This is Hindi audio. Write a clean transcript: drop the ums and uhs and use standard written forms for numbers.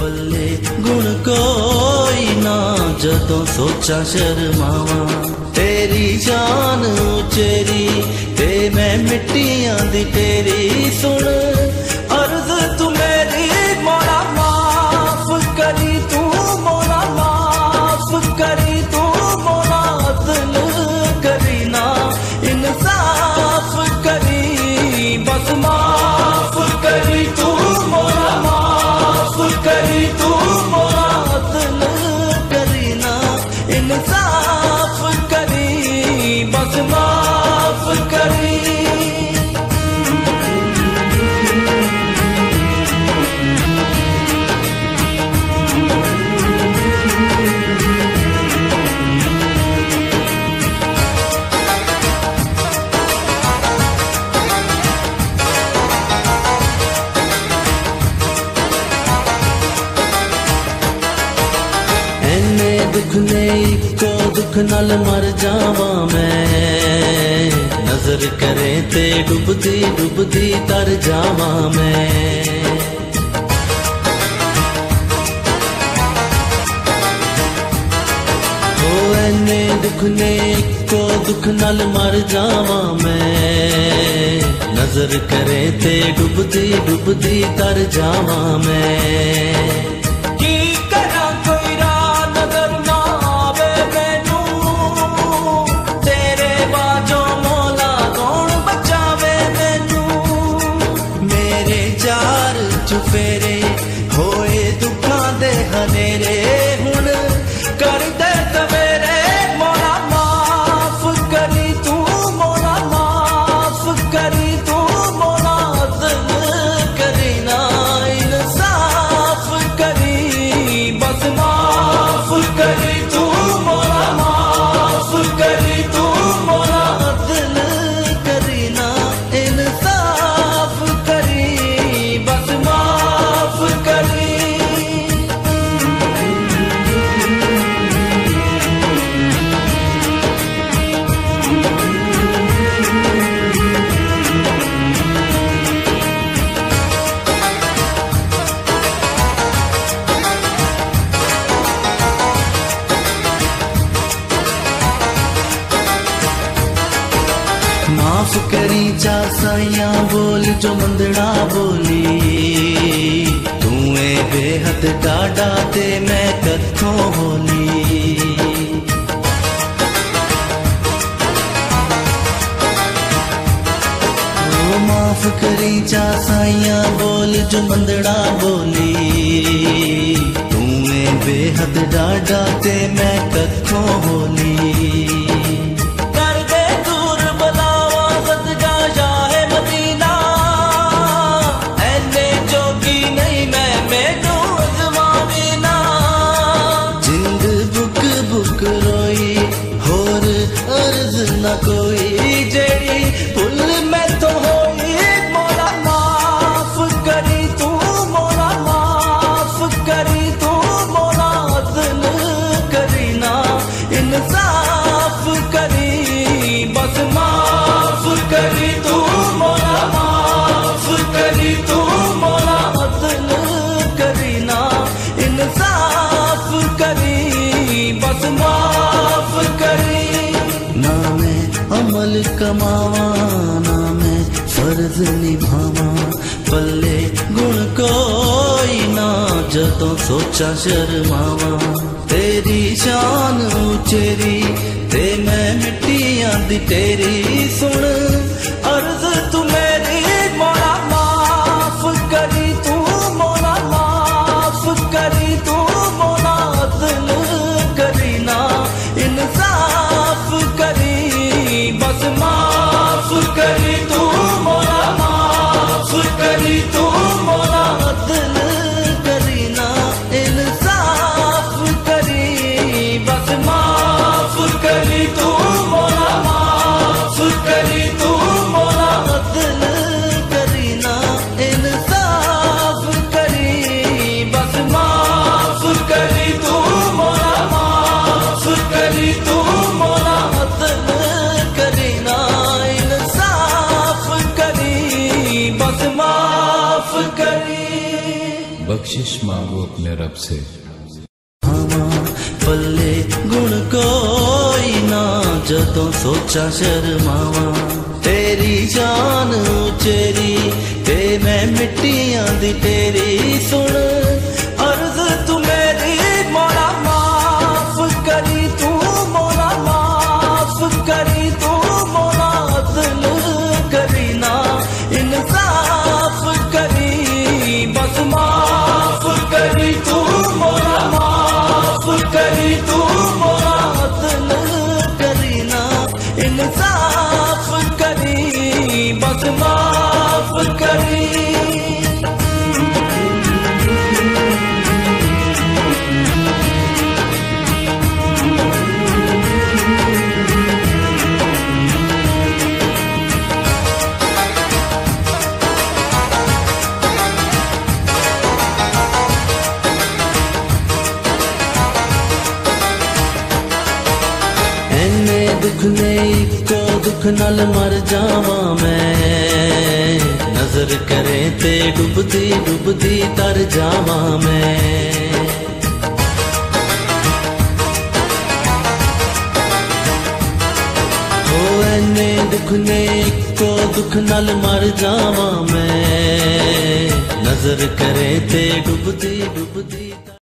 पल्ले गुण कोई ना जदों सोचा शर्मावा तेरी जान उचेरी ते मैं मिट्टियां दी तेरी सुन अर्ज तू मेरी मोरा माफ करी तू मोरा माफ करी तू मोरा दिल करी ना इंसाफ करी बस माफ करी तू मोरा माफ करी तू मोरा दिल करी ना इंसाफ करी बस माफ करी दुख ने इको दुख नाल मर जावा मैं नजर करे ते डुबदी डुबदी तर जावा मैं ओ एने दुख ने इको दुख नाल मर जावा मैं नजर करे ते डुबदी डुबदी तर जावा मैं चुफेरे होए दुखां दे हनेरे हुण कर दे सवेरे मोरा माफ करी तू मोरा माफ करी तू मोरा दिल करी ना इंसाफ करी बस माफ करी तू मोरा माफ करी तू मोरा दिल करी ना इंसाफ करी बस माफ करी माफ करी जा साइया बोल जो मंदड़ा बोली तू ए बेहद डाडा ते मैं कथों बोली ओ माफ करी जा साइया बोल जो मंदड़ा बोली तू ए बेहद डाडा ते मैं कथों बोली ना कोई जेड़ी पुल में तो होई मोरा माफ करी तू मोरा माफ करी तू मोरा दिल करी ना इंसाफ करी बस माफ करी तू मोरा माफ करी तू मोरा दिल करी ना इंसाफ करी बस माफ करी ना मैं अमल कमावा ना मैं फर्ज निभावा पल्ले गुण कोई ना जदों सोचा शर्मावा तेरी शान उचेरी ते मैं मिट्टियां दी तेरी सुन अर्ज तू मेरी मोरा माफ करी तू मोरा माफ करी तू मोरा दिल करी ना इंसाफ करी बस माफ करी तू मोरा माफ करी तू मोरा दिल करी ना इंसाफ करी बस माफ करी तू मोरा माफ करी तू بخشش مانگو اپنے رب سے۔ پلے گن کوئی نہ جدوں سوچا شرماواں، تیری جان اچیری تے میں مٹیاں دی تیری سن عرض تو میری مولا معاف کری، تو مولا معاف کری، تو مولا عدل کری نا انصاف کری، بس معاف کری تو مولا معاف کری، تو مولا عدل کری نا انصاف کری، بس معاف کری۔ دکھ نے اکو دکھ نال مر جاواں میں، نظر کرے تے ڈبدی ڈبدی تر جاواں میں، اینے دکھ نے اکو دکھ نال مر جاواں میں، نظر کرے تے ڈبدی ڈبدی